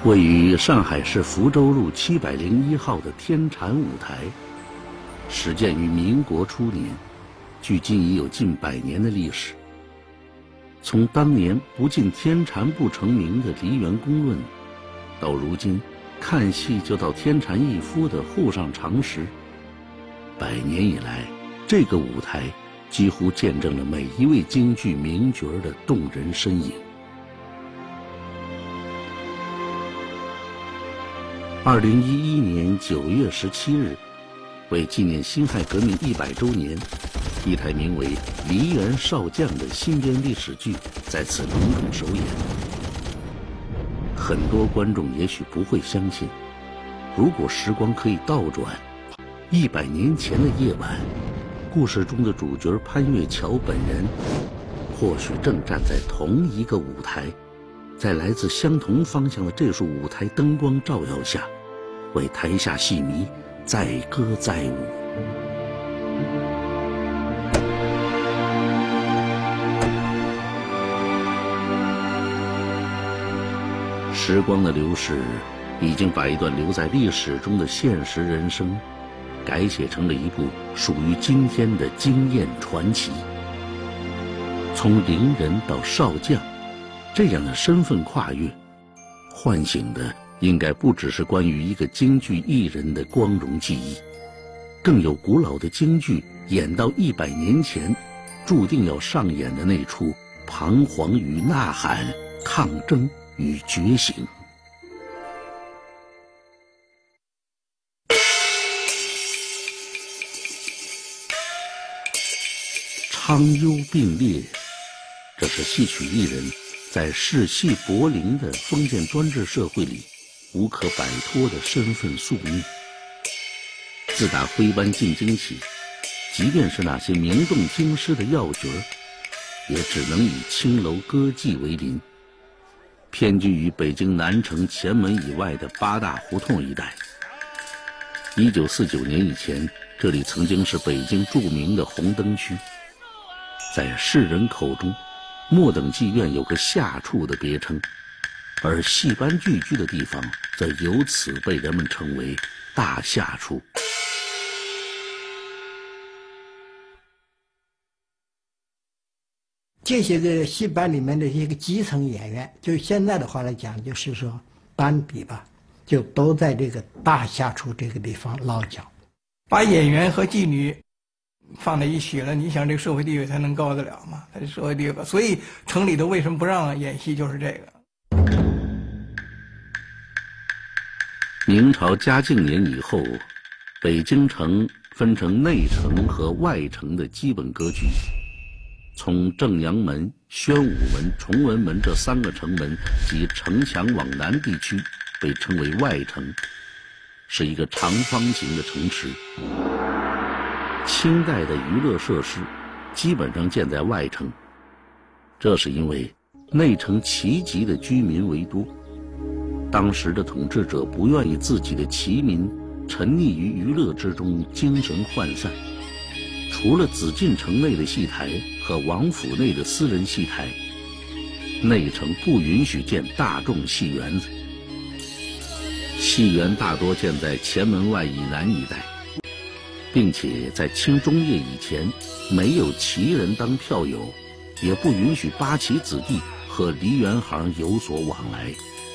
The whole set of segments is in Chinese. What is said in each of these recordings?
位于上海市福州路701号的天蟾舞台，始建于民国初年，距今已有近100年的历史。从当年不进天蟾不成名的梨园公论，到如今看戏就到天蟾一夫的沪上常识，100年以来，这个舞台几乎见证了每一位京剧名角的动人身影。2011年9月17日，为纪念辛亥革命100周年，一台名为《梨园少将》的新编历史剧在此隆重首演。很多观众也许不会相信，如果时光可以倒转，100年前的夜晚，故事中的主角潘月桥本人，或许正站在同一个舞台，在来自相同方向的这束舞台灯光照耀下，为台下戏迷载歌载舞。时光的流逝，已经把一段留在历史中的现实人生，改写成了一部属于今天的惊艳传奇。从伶人到少将，这样的身份跨越，唤醒的应该不只是关于一个京剧艺人的光荣记忆，更有古老的京剧演到100年前注定要上演的那出彷徨与呐喊、抗争与觉醒。昌幽并列，这是戏曲艺人在世系薄龄的封建专制社会里无可摆脱的身份宿命。自打徽班进京起，即便是那些名动京师的要角，也只能以青楼歌妓为邻，偏居于北京南城前门以外的8大胡同一带。1949年以前，这里曾经是北京著名的红灯区，在世人口中，末等妓院有个下处的别称，而戏班聚居的地方则由此被人们称为大下处。 这些个戏班里面的一个基层演员，就现在的话来讲，就是说班底吧，就都在这个大下处这个地方落脚。 把演员和妓女放在一起了，你想这个社会地位才能高得了吗？它的社会地位吧，所以城里头为什么不让演戏，就是这个。 明朝嘉靖年以后，北京城分成内城和外城的基本格局。从正阳门、宣武门、崇文门这3个城门及城墙往南地区被称为外城，是一个长方形的城池。清代的娱乐设施基本上建在外城，这是因为内城旗籍的居民为多，当时的统治者不愿意自己的旗民沉溺于娱乐之中，精神涣散。除了紫禁城内的戏台和王府内的私人戏台，内城不允许建大众戏园子。戏园大多建在前门外以南一带，并且在清中叶以前，没有旗人当票友，也不允许八旗子弟和梨园行有所往来。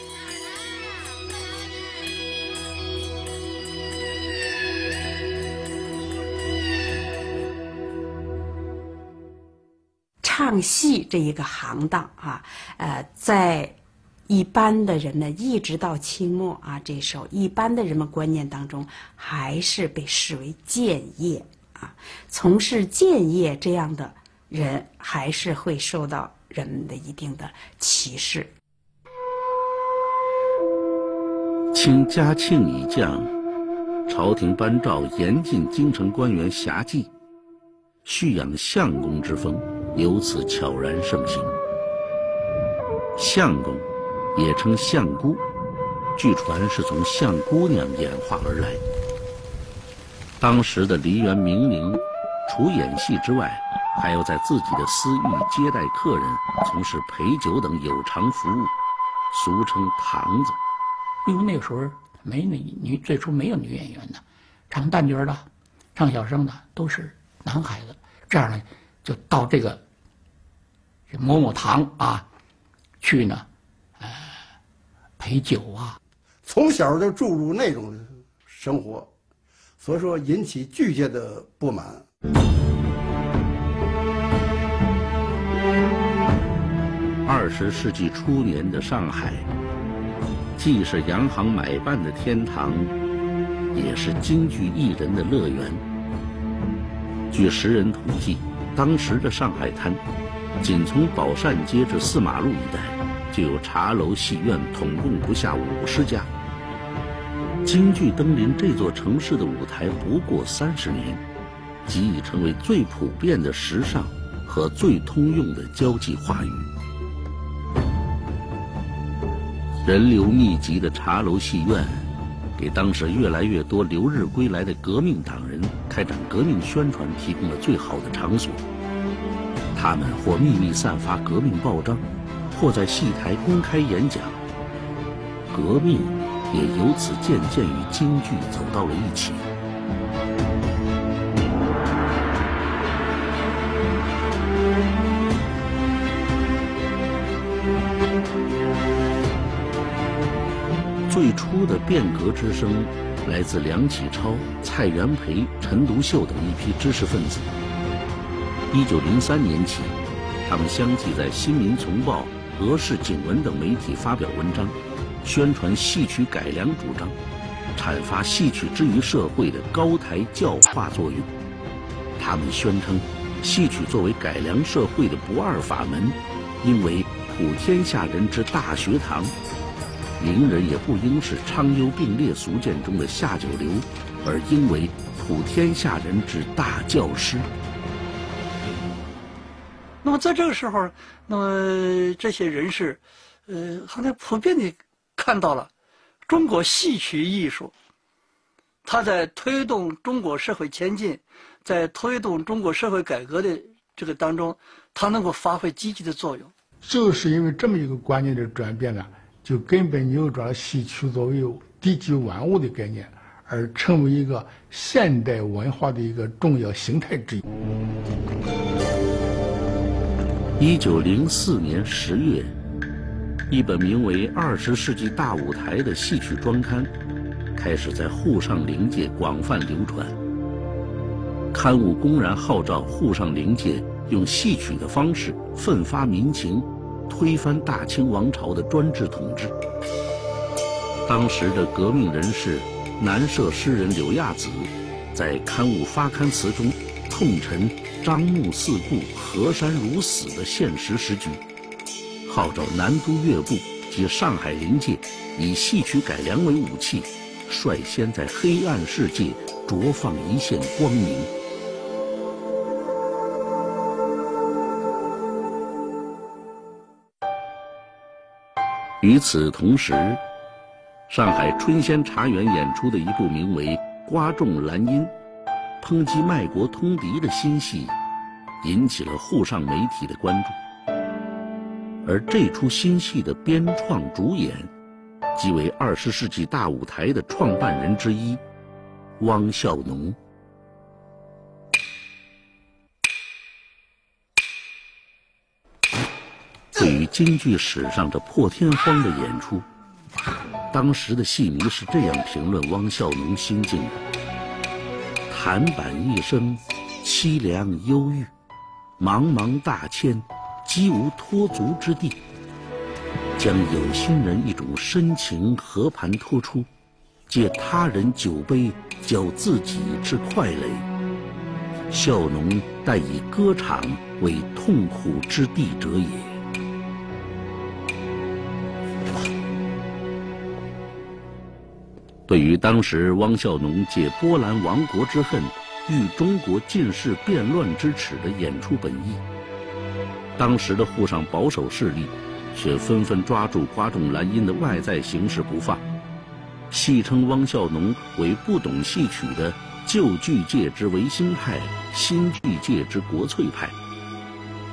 唱戏这一个行当啊，在一般的人呢，一直到清末啊，这时候一般的人们观念当中，还是被视为贱业啊。从事贱业这样的人，还是会受到人们的一定的歧视。 清嘉庆以降，朝廷颁诏严禁京城官员侠妓，蓄养相公之风由此悄然盛行。相公也称相姑，据传是从相姑娘演化而来。当时的梨园名伶，除演戏之外，还要在自己的私寓接待客人，从事陪酒等有偿服务，俗称堂子。 因为那个时候最初没有女演员的，唱旦角的、唱小生的都是男孩子。这样呢，就到这个某某堂啊去呢，陪酒啊。 从小就注入那种生活，所以说引起剧界的不满。 20世纪初年的上海，既是洋行买办的天堂，也是京剧艺人的乐园。据时人统计，当时的上海滩，仅从宝善街至四马路一带，就有茶楼戏院统共不下50家。京剧登临这座城市的舞台不过30年，即已成为最普遍的时尚和最通用的交际话语。人流密集的茶楼戏院，给当时越来越多留日归来的革命党人开展革命宣传提供了最好的场所。他们或秘密散发革命报章，或在戏台公开演讲。革命也由此渐渐与京剧走到了一起。最初的变革之声来自梁启超、蔡元培、陈独秀等一批知识分子。1903年起，他们相继在《新民丛报》、《俄式警闻》等媒体发表文章，宣传戏曲改良主张，阐发戏曲之于社会的高台教化作用。他们宣称，戏曲作为改良社会的不二法门，应为普天下人之大学堂。伶人也不应是昌幽并列俗见中的下九流，而应为普天下人之大教师。 那么在这个时候，那么这些人士，好像普遍地看到了中国戏曲艺术，它在推动中国社会前进，在推动中国社会改革的这个当中，它能够发挥积极的作用。 就是因为这么一个观念的转变呢，就根本扭转了戏曲作为地基万物的概念，而成为一个现代文化的一个重要形态之一。 1904年10月，一本名为《20世纪大舞台》的戏曲专刊开始在沪上灵界广泛流传。刊物公然号召沪上灵界用戏曲的方式奋发民情，推翻大清王朝的专制统治。当时的革命人士南社诗人柳亚子在刊物发刊词中痛陈张目四顾、河山如死的现实时局，号召南都乐部及上海灵界以戏曲改良为武器，率先在黑暗世界着放一线光明。与此同时，上海春仙茶园演出的一部名为《瓜种兰因》，抨击卖国通敌的新戏，引起了沪上媒体的关注。而这出新戏的编创主演，即为20世纪大舞台的创办人之一，汪孝农。对于京剧史上这破天荒的演出，当时的戏迷是这样评论汪孝农心境的：弹板一声，凄凉忧郁，茫茫大千，几无托足之地。将有心人一种深情和盘托出，借他人酒杯，浇自己之快垒。孝农但以歌场为痛苦之地者也。对于当时汪孝农借波兰亡国之恨，喻中国近世变乱之耻的演出本意，当时的沪上保守势力却纷纷抓住瓜种兰因的外在形式不放，戏称汪孝农为不懂戏曲的旧剧界之维新派，新剧界之国粹派。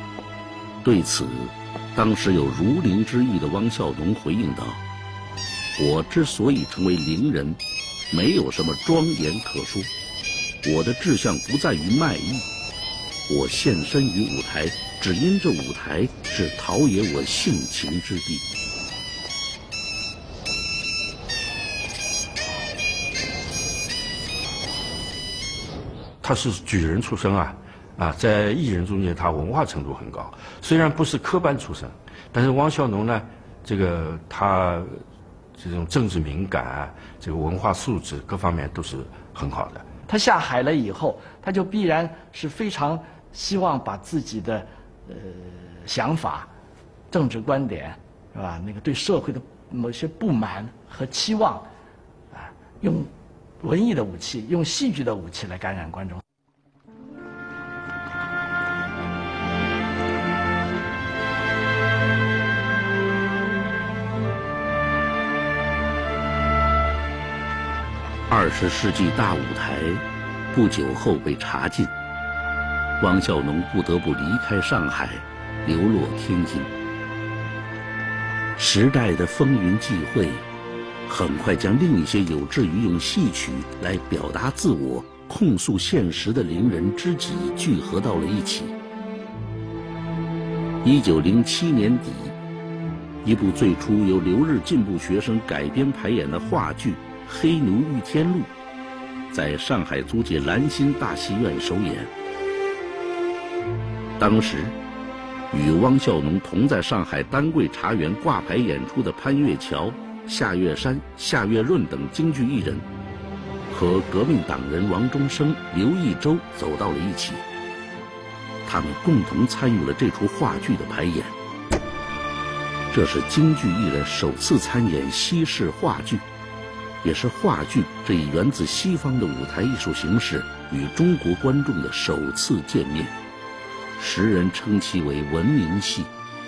对此，当时有如临之狱的汪孝农回应道： 我之所以成为伶人，没有什么庄严可说。我的志向不在于卖艺，我献身于舞台，只因这舞台是陶冶我性情之地。 他是举人出身在艺人中间他文化程度很高，虽然不是科班出身，但是汪孝农呢，他这种政治敏感这个文化素质各方面都是很好的。 他下海了以后，他就必然是非常希望把自己的想法、政治观点，是吧？那个对社会的某些不满和期望，用文艺的武器，用戏剧的武器来感染观众。 20世纪大舞台不久后被查禁，汪孝农不得不离开上海，流落天津。时代的风云际会，很快将另一些有志于用戏曲来表达自我、控诉现实的伶人知己聚合到了一起。1907年底，一部最初由留日进步学生改编排演的话剧《黑奴遇天路》在上海租界兰心大戏院首演。当时，与汪孝农同在上海丹桂茶园挂牌演出的潘月桥、夏月山、夏月润等京剧艺人，和革命党人王中生、刘义洲走到了一起。他们共同参与了这出话剧的排演。这是京剧艺人首次参演西式话剧，也是话剧这一源自西方的舞台艺术形式与中国观众的首次见面。时人称其为文明戏。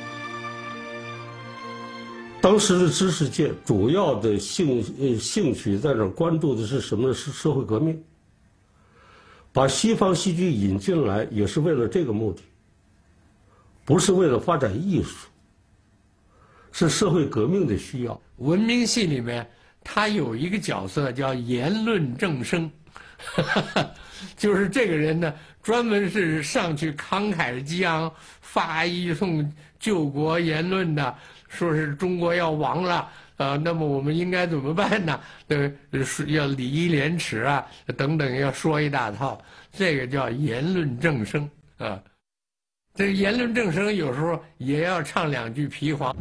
当时的知识界主要的兴趣在这关注的是什么呢？是社会革命。把西方戏剧引进来也是为了这个目的，不是为了发展艺术，是社会革命的需要。 文明戏里面，他有一个角色叫言论正声，就是这个人呢，专门是上去慷慨激昂，发一通救国言论的，说是中国要亡了。那么我们应该怎么办呢？要礼义廉耻啊，等等，要说一大套。这个叫言论正声啊。这个言论正声有时候也要唱两句皮黄。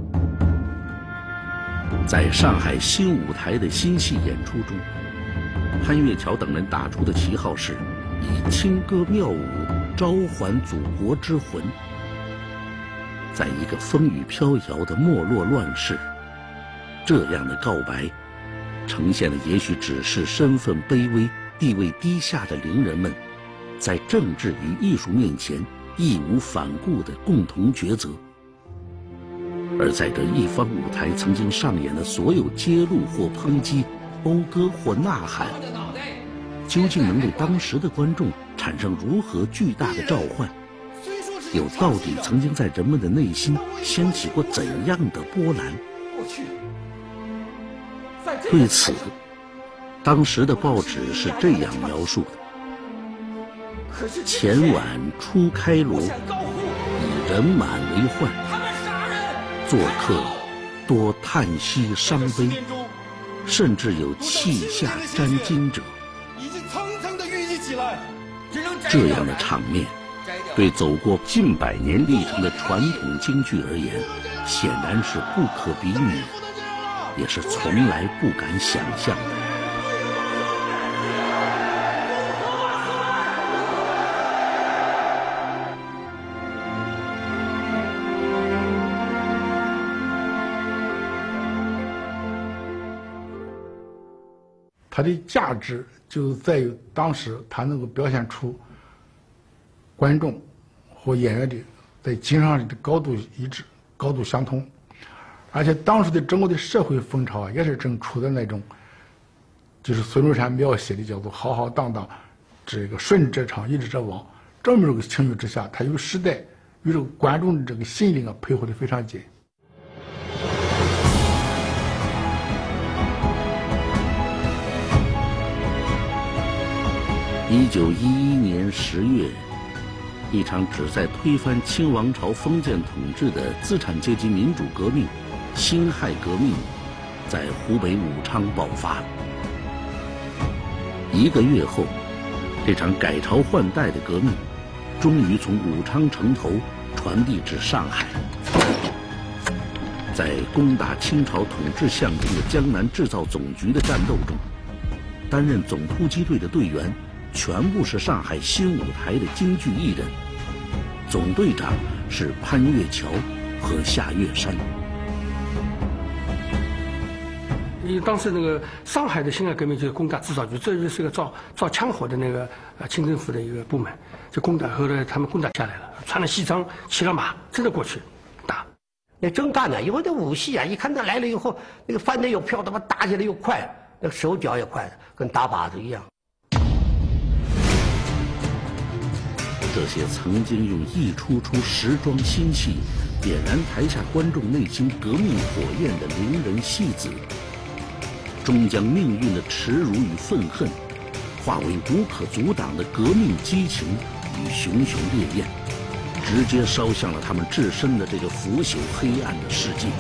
在上海新舞台的新戏演出中，潘月桥等人打出的旗号是以轻歌妙舞召唤祖国之魂。在一个风雨飘摇的没落乱世，这样的告白，呈现的也许只是身份卑微、地位低下的伶人们，在政治与艺术面前义无反顾的共同抉择。而在这一方舞台曾经上演的所有揭露或抨击、讴歌或呐喊，究竟能对当时的观众产生如何巨大的召唤？又到底曾经在人们的内心掀起过怎样的波澜？对此，当时的报纸是这样描述的：前晚初开锣，以人满为患，做客多叹息伤悲，甚至有泣下沾巾者。这样的场面，对走过近100年历程的传统京剧而言，显然是不可比拟，也是从来不敢想象的。 它的价值就在于当时它能够表现出观众和演员的在精神上的高度一致、高度相同，而且当时的整个的社会风潮也是正处在那种，就是孙中山描写的叫做浩浩荡荡，这个顺者昌，逆者亡，这么一个情绪之下，它与时代与这个观众的这个心灵配合的非常紧。 1911年10月，一场旨在推翻清王朝封建统治的资产阶级民主革命——辛亥革命，在湖北武昌爆发了。1个月后，这场改朝换代的革命，终于从武昌城头传递至上海。在攻打清朝统治象征的江南制造总局的战斗中，担任总突击队的队员全部是上海新舞台的京剧艺人，总队长是潘岳桥和夏月山。 因为当时那个上海的辛亥革命就是攻打制造局，这就是个造枪火的那个清政府的一个部门，就攻打，后来他们攻打下来了，穿了西装，骑了马，真的过去打。 那真干呢，因为那武戏啊，一看他来了以后，那个翻得又飘，他妈打起来又快，那个手脚也快，跟打靶子一样。 这些曾经用一出出时装新戏点燃台下观众内心革命火焰的伶人戏子，终将命运的耻辱与愤恨化为无可阻挡的革命激情与熊熊烈焰，直接烧向了他们置身的这个腐朽黑暗的世界。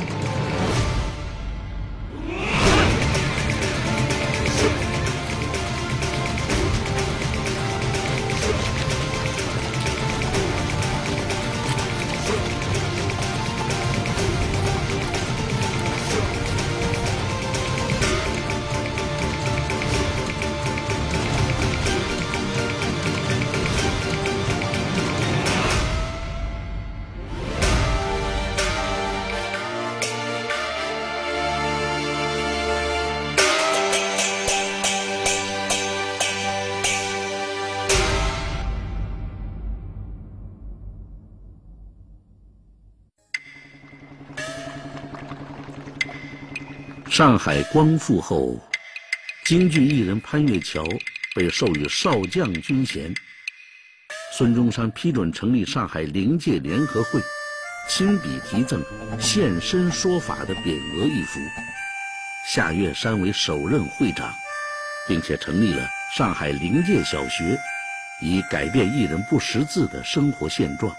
上海光复后，京剧艺人潘岳桥被授予少将军衔。孙中山批准成立上海灵界联合会，亲笔题赠“现身说法”的匾额一幅。夏月山为首任会长，并且成立了上海灵界小学，以改变艺人不识字的生活现状。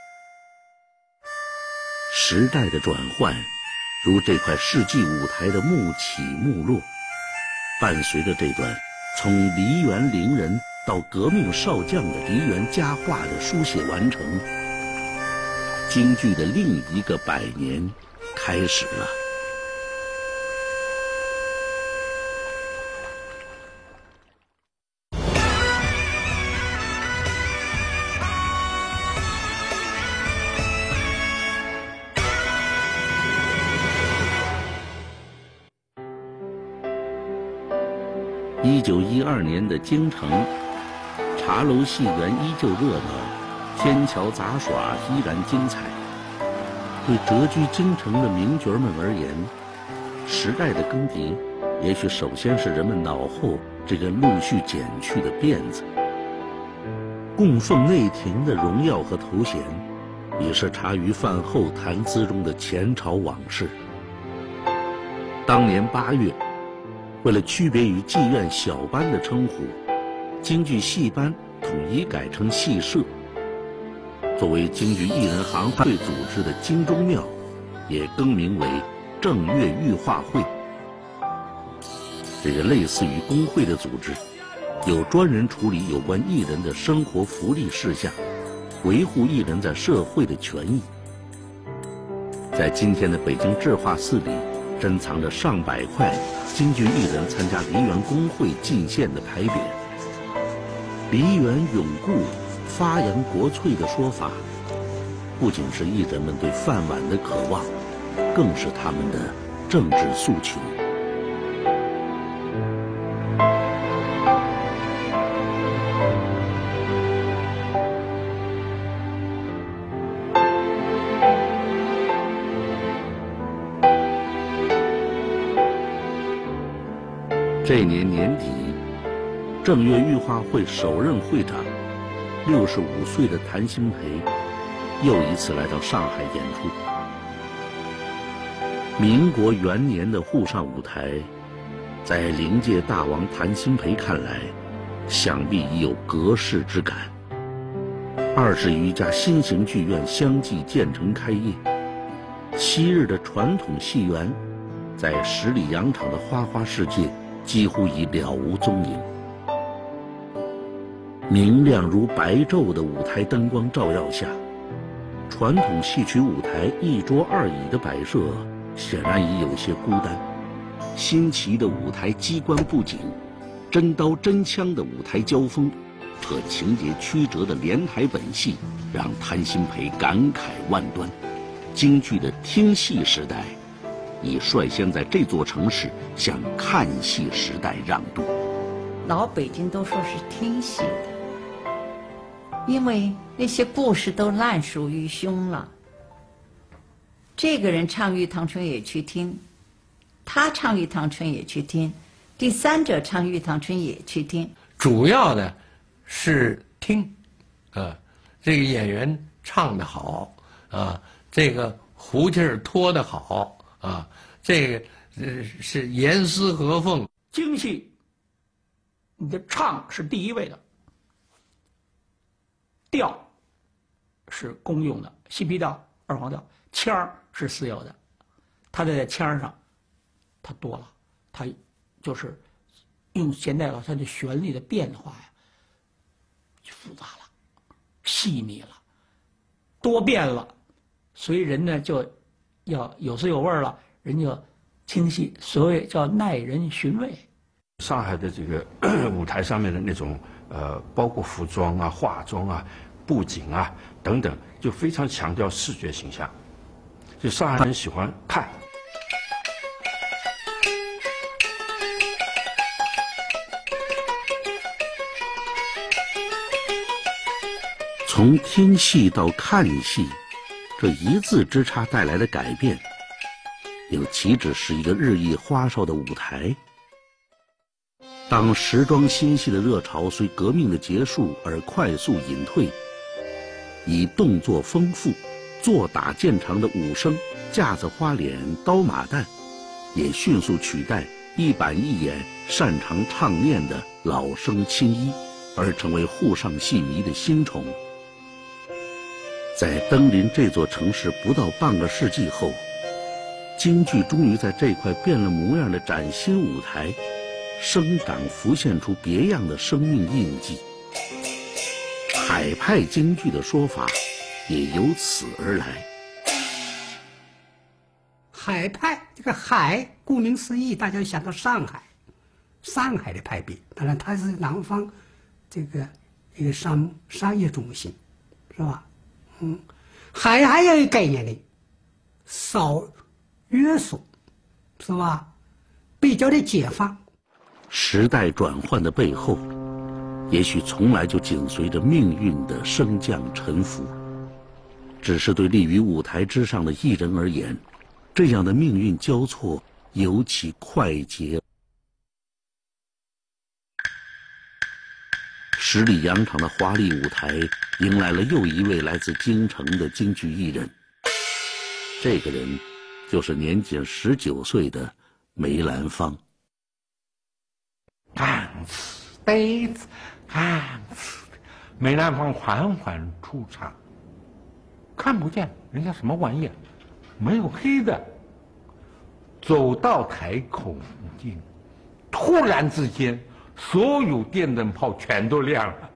时代的转换，如这块世纪舞台的幕起幕落，伴随着这段从梨园伶人到革命少将的梨园佳话的书写完成，京剧的另一个100年开始了。1912年的京城，茶楼戏园依旧热闹，天桥杂耍依然精彩。对谪居京城的名角们而言，时代的更迭，也许首先是人们脑后这个陆续剪去的辫子。供奉内廷的荣耀和头衔，也是茶余饭后谈资中的前朝往事。当年8月，为了区别于妓院小班的称呼，京剧戏班统一改成戏社。作为京剧艺人行会组织的京中庙，也更名为正月御化会。这个类似于工会的组织，有专人处理有关艺人的生活福利事项，维护艺人在社会的权益。在今天的北京智化寺里，珍藏着上百块京剧艺人参加梨园工会进献的牌匾。梨园永固，发扬国粹的说法，不仅是艺人们对饭碗的渴望，更是他们的政治诉求。这年年底，正月御化会首任会长65岁的谭鑫培又一次来到上海演出。民国元年的沪上舞台，在灵界大王谭鑫培看来， 想必已有隔世之感。20余家新型剧院相继建成开业，昔日的传统戏园，在十里洋场的花花世界几乎已了无踪影。明亮如白昼的舞台灯光照耀下，传统戏曲舞台一桌二椅的摆设显然已有些孤单。新奇的舞台机关布景，真刀真枪的舞台交锋，和情节曲折的连台本戏，让谭鑫培感慨万端。京剧的听戏时代，已率先在这座城市向看戏时代让渡。 老北京都说是听戏的，因为那些故事都烂熟于胸了。这个人唱《玉堂春》也去听，他唱《玉堂春》也去听，第三者唱《玉堂春》也去听。 主要的是听，这个演员唱得好啊，这个胡气儿拖得好啊，这个是严丝合缝。 京戏，你的唱是第一位的，调是公用的，西皮调、二黄调，腔儿是私有的。他在腔儿上，他多了，他就是用现代话，它的旋律的变化呀，复杂了，细腻了，多变了，所以人呢就要有滋有味了，人就听戏，所谓叫耐人寻味。 上海的这个舞台上面的那种包括服装啊、化妆啊、布景啊等等，就非常强调视觉形象，就上海人喜欢看。 从听戏到看戏，这一字之差带来的改变，又岂止是一个日益花哨的舞台？当时装新戏的热潮随革命的结束而快速隐退，以动作丰富、做打见长的武生、架子花脸、刀马旦，也迅速取代一板一眼、擅长唱念的老生青衣，而成为沪上戏迷的新宠。在登临这座城市不到半个世纪后，京剧终于在这块变了模样的崭新舞台，生长浮现出别样的生命印记。海派京剧的说法也由此而来。 海派，这个海顾名思义，大家想到上海，上海的派别，当然它是南方这个一个商业中心，是吧？海还有一个概念呢，少约束，是吧？比较的解放。 时代转换的背后，也许从来就紧随着命运的升降沉浮。只是对立于舞台之上的艺人而言，这样的命运交错尤其快捷。十里洋场的华丽舞台迎来了又一位来自京城的京剧艺人。这个人就是年仅19岁的梅兰芳。 梅兰芳缓缓出场，看不见人家什么玩意儿，没有黑的。走到台口附近，突然之间，所有电灯泡全都亮了。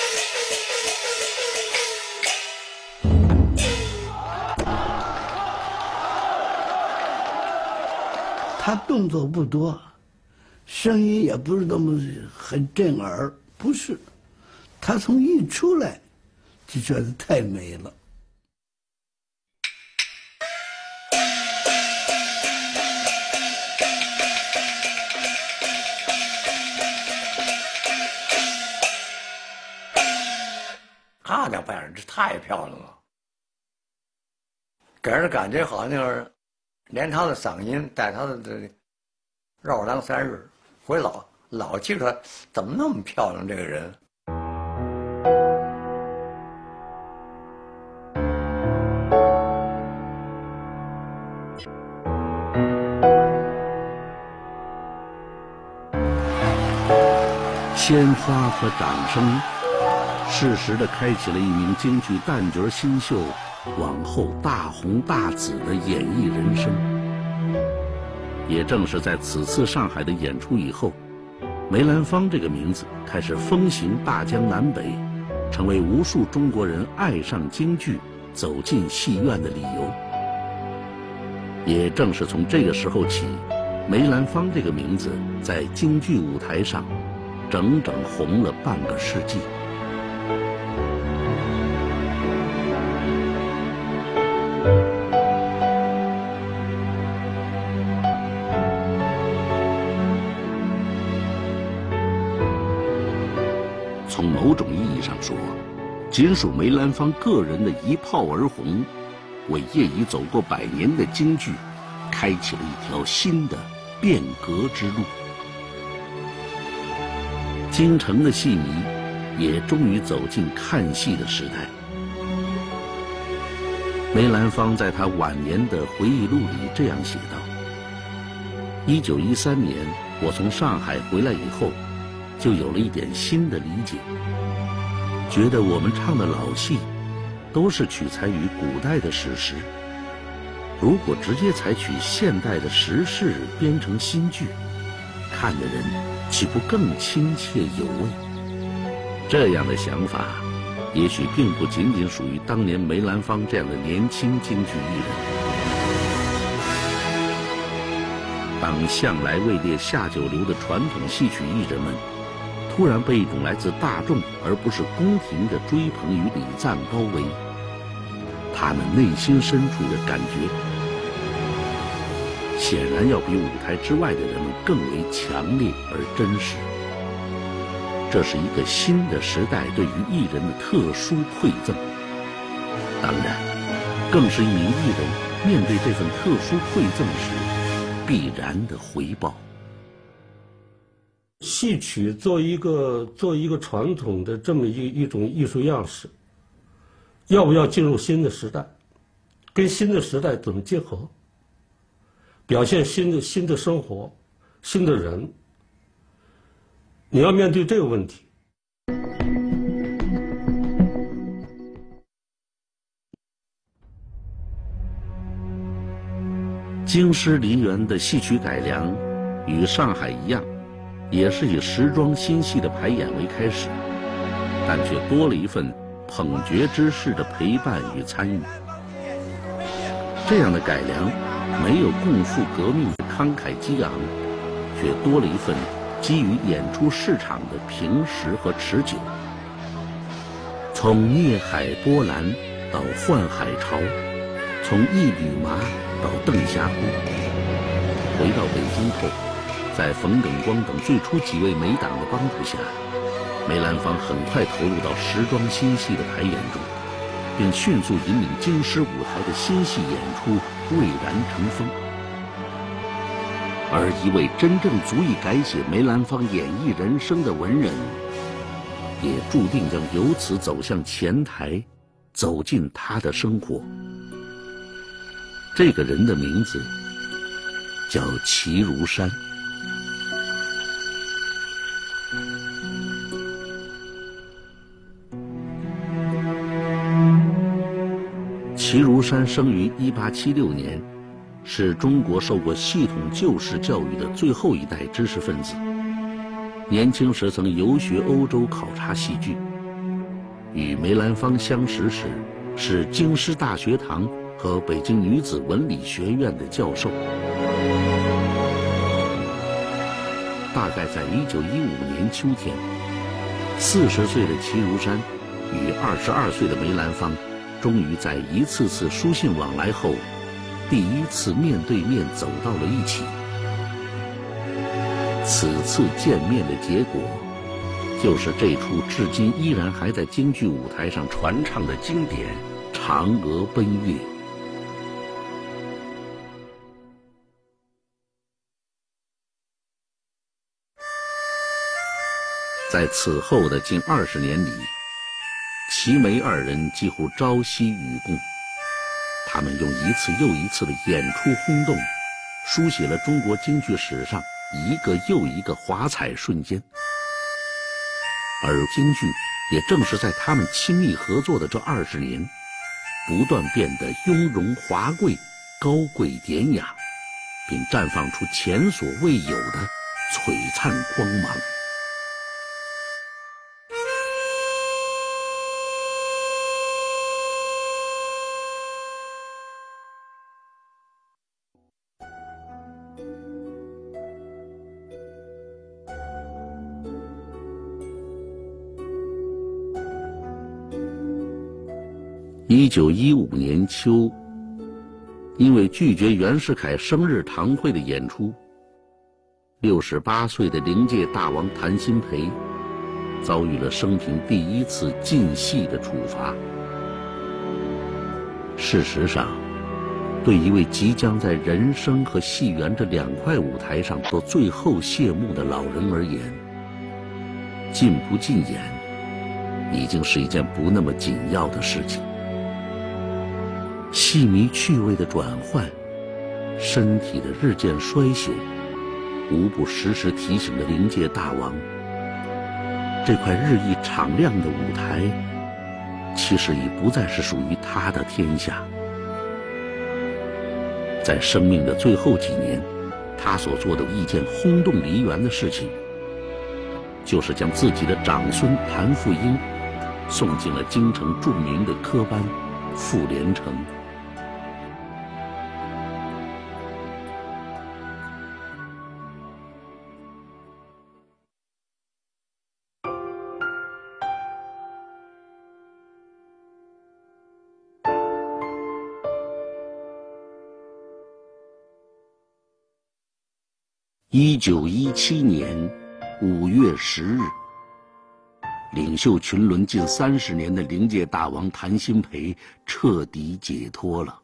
他动作不多，声音也不是那么很震耳，不是。他从一出来，就觉得太美了。 她那扮演这太漂亮了，给人感觉好像就是连她的嗓音带她的这绕梁三日，回老记住她怎么那么漂亮这个人。 鲜花和掌声，适时地开启了一名京剧旦角新秀往后大红大紫的演艺人生。也正是在此次上海的演出以后，梅兰芳这个名字开始风行大江南北，成为无数中国人爱上京剧、走进戏院的理由。也正是从这个时候起，梅兰芳这个名字在京剧舞台上整整红了半个世纪。从某种意义上说，仅属梅兰芳个人的一炮而红，为业已走过100年的京剧开启了一条新的变革之路。京城的戏迷也终于走进看戏的时代。梅兰芳在他晚年的回忆录里这样写道：1913年我从上海回来以后，就有了一点新的理解，觉得我们唱的老戏都是取材于古代的史实，如果直接采取现代的时事编成新剧，看的人岂不更亲切有味？这样的想法也许并不仅仅属于当年梅兰芳这样的年轻京剧艺人。当向来位列下九流的传统戏曲艺人们突然被一种来自大众而不是宫廷的追捧与礼赞包围，他们内心深处的感觉显然要比舞台之外的人们更为强烈而真实。这是一个新的时代对于艺人的特殊馈赠，当然，更是一名艺人面对这份特殊馈赠时必然的回报。 戏曲作为一个传统的这么一种艺术样式，要不要进入新的时代？跟新的时代怎么结合？表现新的生活，新的人，你要面对这个问题。 京师梨园的戏曲改良，与上海一样，也是以时装新戏的排演为开始，但却多了一份捧角之士的陪伴与参与。这样的改良没有共赴革命的慷慨激昂，却多了一份基于演出市场的平实和持久。从孽海波澜到幻海潮，从一缕麻到邓霞姑，回到北京后，在冯耿光等最初几位梅党的帮助下，梅兰芳很快投入到时装新戏的排演中，并迅速引领京师舞台的新戏演出蔚然成风。而一位真正足以改写梅兰芳演艺人生的文人，也注定将由此走向前台，走进他的生活。这个人的名字叫齐如山。齐如山生于1876年，是中国受过系统旧式教育的最后一代知识分子。年轻时曾游学欧洲考察戏剧，与梅兰芳相识时是京师大学堂和北京女子文理学院的教授。大概在1915年秋天，40岁的齐如山与22岁的梅兰芳终于在一次次书信往来后，第一次面对面走到了一起。此次见面的结果，就是这出至今依然还在京剧舞台上传唱的经典《嫦娥奔月》。在此后的近20年里，齐梅二人几乎朝夕与共，他们用一次又一次的演出轰动，书写了中国京剧史上一个又一个华彩瞬间。 而京剧也正是在他们亲密合作的这20年，不断变得雍容华贵、高贵典雅，并绽放出前所未有的璀璨光芒。1915年秋，因为拒绝袁世凯生日堂会的演出，68岁的灵界大王谭鑫培遭遇了生平第1次禁戏的处罚。事实上，对一位即将在人生和戏园这2块舞台上做最后谢幕的老人而言，禁不禁演已经是一件不那么紧要的事情。戏迷趣味的转换，身体的日渐衰朽，无不时时提醒着灵界大王，这块日益敞亮的舞台其实已不再是属于他的天下。在生命的最后几年，他所做的一件轰动梨园的事情，就是将自己的长孙谭富英送进了京城著名的科班傅连城。1917年5月10日，领袖群伦近30年的灵界大王谭鑫培彻底解脱了。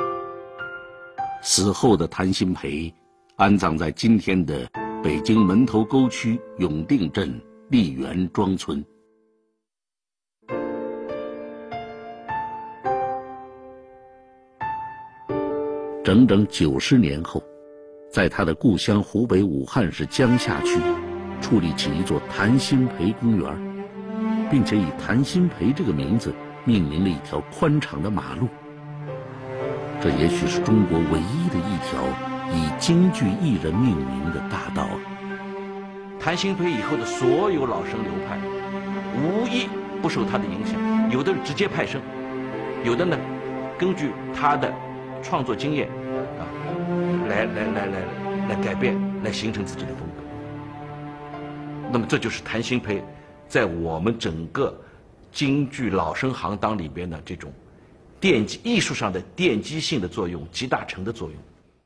死后的谭鑫培安葬在今天的北京门头沟区永定镇丽园庄村。整整90年后，在他的故乡湖北武汉市江夏区矗立起一座谭鑫培公园，并且以谭鑫培这个名字命名了一条宽敞的马路。这也许是中国唯一的一条以京剧艺人命名的大道。 谭鑫培以后的所有老生流派，无一不受他的影响，有的直接派生，有的呢根据他的创作经验啊，来改变，来形成自己的风格。那么这就是谭鑫培在我们整个京剧老生行当里边的这种奠基艺术上的奠基性的作用，集大成的作用。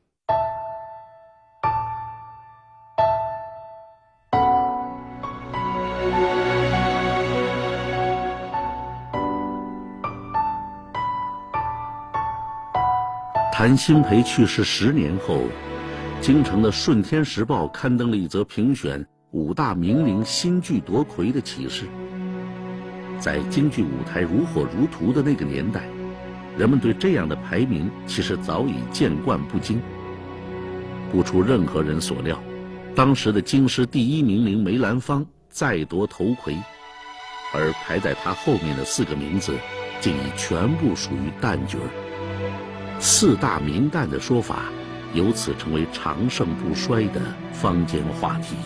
谭鑫培去世10年后，京城的《顺天时报》刊登了一则评选5大名伶新剧夺魁的启事。在京剧舞台如火如荼的那个年代，人们对这样的排名其实早已见惯不惊。不出任何人所料，当时的京师第1名伶梅兰芳再夺头魁，而排在他后面的4个名字竟已全部属于旦角儿。4大名旦的说法由此成为长盛不衰的坊间话题。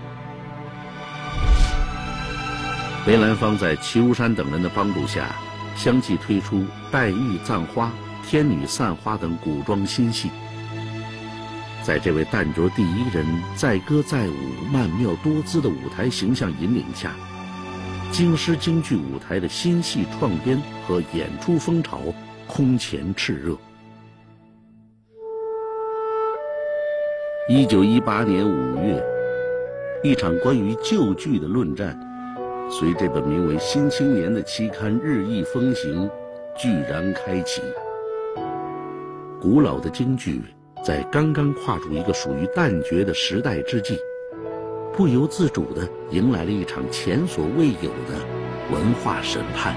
梅兰芳在齐如山等人的帮助下，相继推出《黛玉葬花》《天女散花》等古装新戏。在这位旦角第1人载歌载舞、曼妙多姿的舞台形象引领下，京师京剧舞台的新戏创编和演出风潮空前炽热。1918年5月，一场关于旧剧的论战，随这本名为《新青年》的期刊日益风行，居然开启。古老的京剧在刚刚跨入一个属于旦角的时代之际，不由自主地迎来了一场前所未有的文化审判。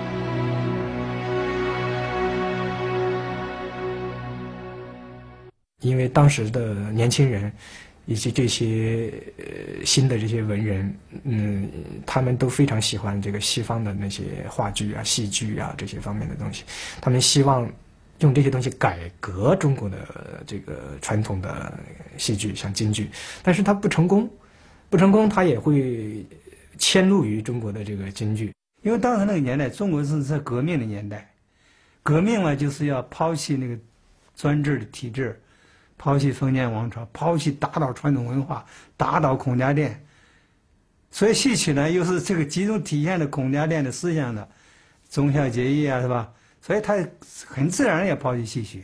因为当时的年轻人以及这些新的这些文人，他们都非常喜欢这个西方的那些话剧啊、戏剧啊这些方面的东西，他们希望用这些东西改革中国的这个传统的戏剧，像京剧，但是他不成功，他也会迁怒于中国的这个京剧。 因为当时那个年代，中国是在革命的年代，革命嘛就是要抛弃那个专制的体制，抛弃封建王朝，抛弃打倒传统文化，打倒孔家店。所以戏曲呢，又是这个集中体现了孔家店的思想的，忠孝节义啊，是吧？所以他很自然也抛弃戏曲。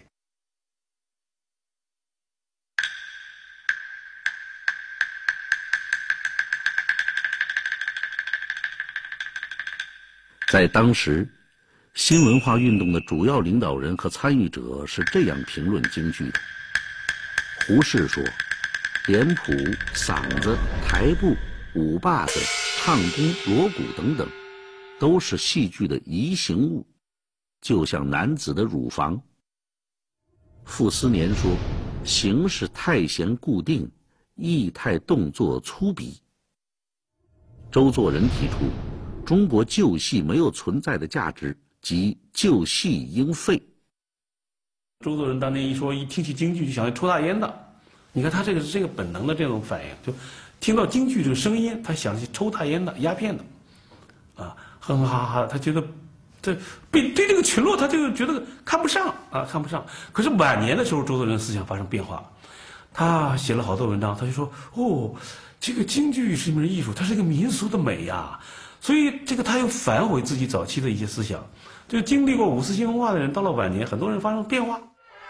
在当时，新文化运动的主要领导人和参与者是这样评论京剧的。胡适说：“脸谱、嗓子、台步、舞把子、唱功、锣鼓等等，都是戏剧的仪形物，就像男子的乳房。”傅斯年说：“形是太闲固定，意态动作粗鄙。”周作人提出，中国旧戏没有存在的价值，即旧戏应废。 周作人当年一听起京剧就想要抽大烟的，你看他这个本能的这种反应，就听到京剧这个声音，他想起抽大烟的、鸦片的，啊，哼哼哈哈，他觉得对这个群落，他就觉得看不上啊，看不上。可是晚年的时候，周作人思想发生变化，他写了好多文章，他就说哦，这个京剧是一门艺术，它是一个民俗的美呀。所以这个他又反悔自己早期的一些思想，就经历过五四新文化的人，到了晚年，很多人发生变化。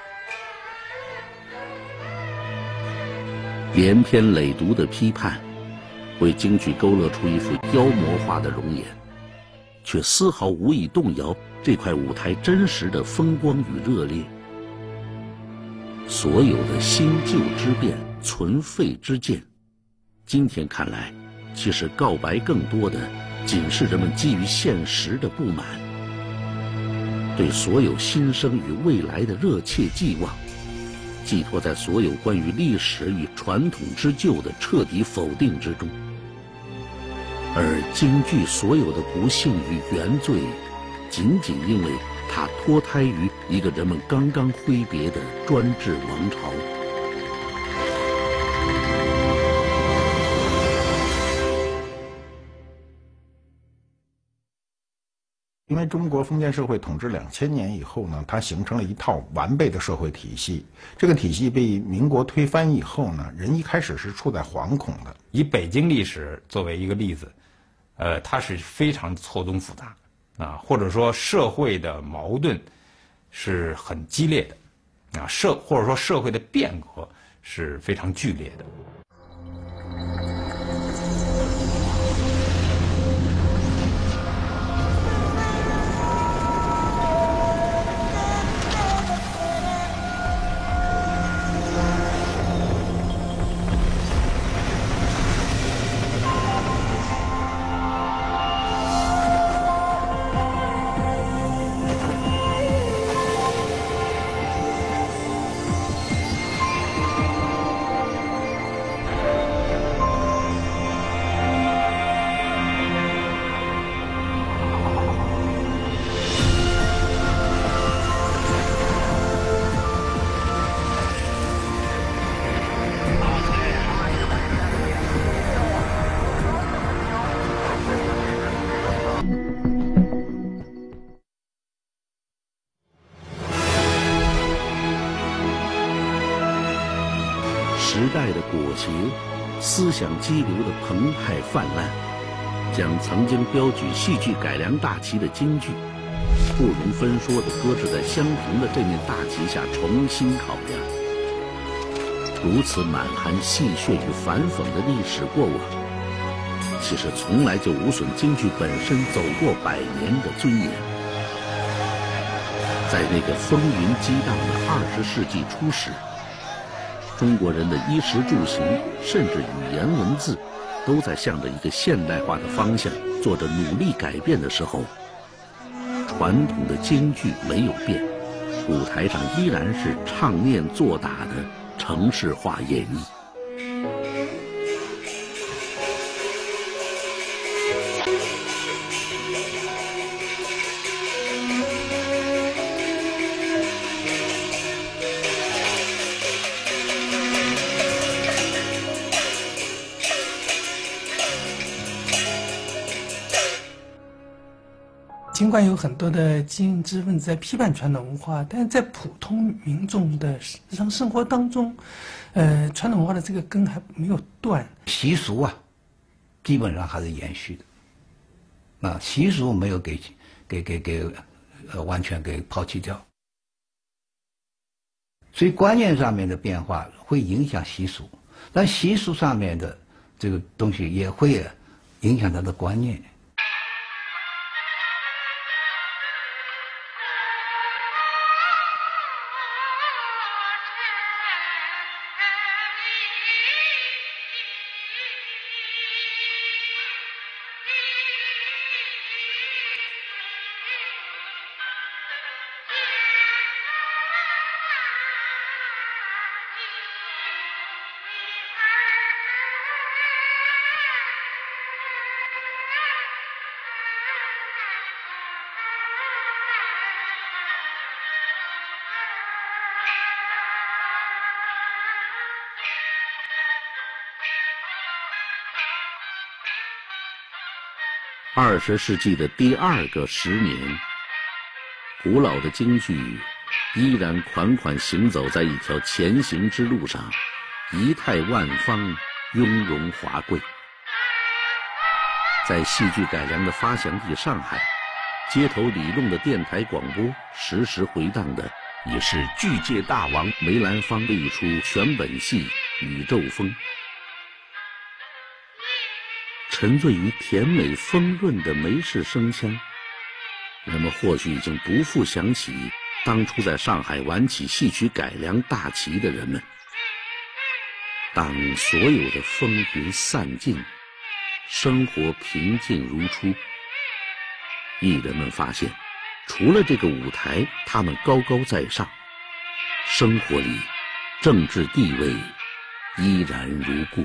连篇累牍的批判，为京剧勾勒出一副妖魔化的容颜，却丝毫无以动摇这块舞台真实的风光与热烈。所有的新旧之变、存废之见，今天看来，其实告白更多的仅是人们基于现实的不满，对所有新生与未来的热切寄望，寄托在所有关于历史与传统之旧的彻底否定之中。而京剧所有的不幸与原罪，仅仅因为它脱胎于一个人们刚刚挥别的专制王朝。 因为中国封建社会统治2000年以后呢，它形成了一套完备的社会体系。这个体系被民国推翻以后呢，人一开始是处在惶恐的。 以北京历史作为一个例子，它是非常错综复杂啊，或者说社会的矛盾是很激烈的啊，或者说社会的变革是非常剧烈的。 时代的裹挟，思想激流的澎湃泛滥，将曾经标举戏剧改良大旗的京剧，不容分说地搁置在香亭的这面大旗下重新考量。如此满含戏谑与反讽的历史过往，其实从来就无损京剧本身走过100年的尊严。在那个风云激荡的20世纪初时，中国人的衣食住行，甚至语言文字，都在向着一个现代化的方向做着努力改变的时候，传统的京剧没有变，舞台上依然是唱念做打的城市化演绎。 尽管有很多的知识分子在批判传统文化，但是在普通民众的日常生活当中，传统文化的这个根还没有断。 习俗啊，基本上还是延续的，啊，习俗没有完全给抛弃掉，所以观念上面的变化会影响习俗，但习俗上面的这个东西也会影响他的观念。 20世纪的第2个10年，古老的京剧依然款款行走在一条前行之路上，仪态万方，雍容华贵。在戏剧改良的发祥地上海，街头里弄的电台广播时时回荡的也是剧界大王梅兰芳的一出全本戏《宇宙风》。沉醉于甜美丰润的梅氏声腔，人们或许已经不复想起当初在上海玩起戏曲改良大旗的人们。当所有的风云散尽，生活平静如初，艺人们发现，除了这个舞台他们高高在上，生活里政治地位依然如故。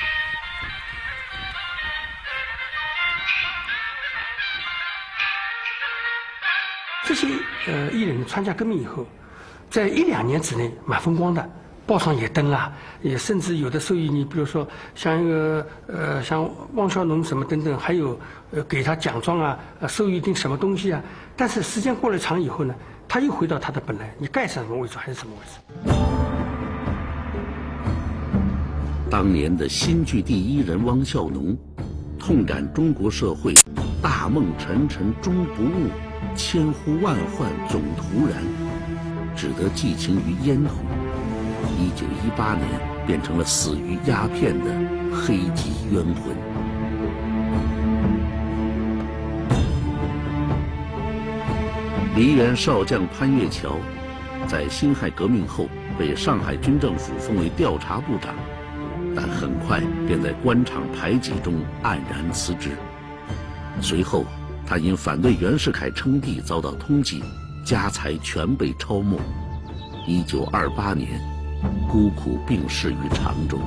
这些艺人参加革命以后，在1、2年之内蛮风光的，报上也登了，也甚至有的收益，你比如说像一个像汪小农什么等等，还有给他奖状啊，授予一定什么东西啊。但是时间过了长以后呢，他又回到他的本来，你该什么位置还是什么位置。 当年的新剧第1人汪小农，痛感中国社会大梦沉沉终不悟，千呼万唤总徒然，只得寄情于烟土。1918年变成了死于鸦片的黑鸡冤魂。梨园少将潘岳桥，在辛亥革命后被上海军政府封为调查部长，但很快便在官场排挤中黯然辞职。随后，他因反对袁世凯称帝遭到通缉，家财全被抄没。1928年，孤苦病逝于常州。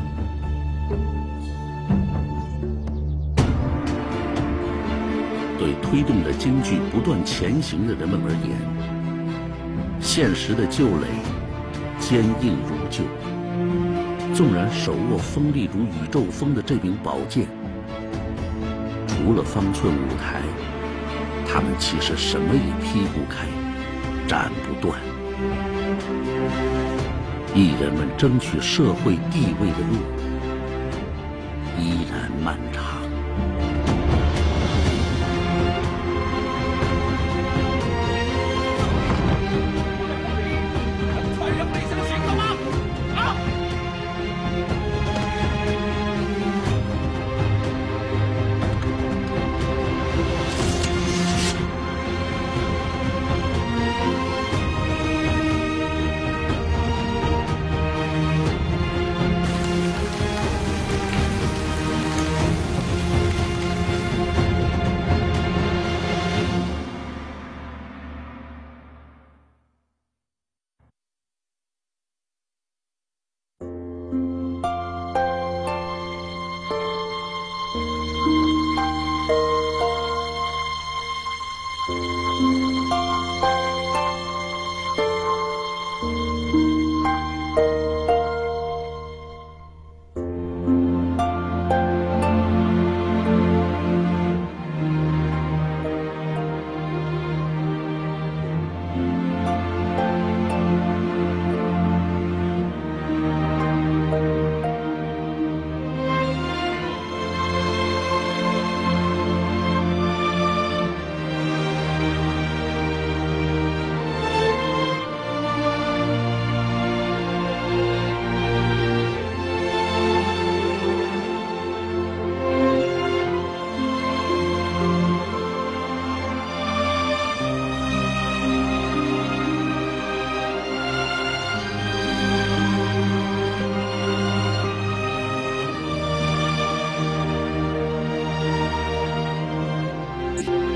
对推动着京剧不断前行的人们而言，现实的旧垒坚硬如旧。纵然手握锋利如宇宙风的这柄宝剑，除了方寸舞台，他们其实什么也劈不开，斩不断。艺人们争取社会地位的路依然漫长。 了。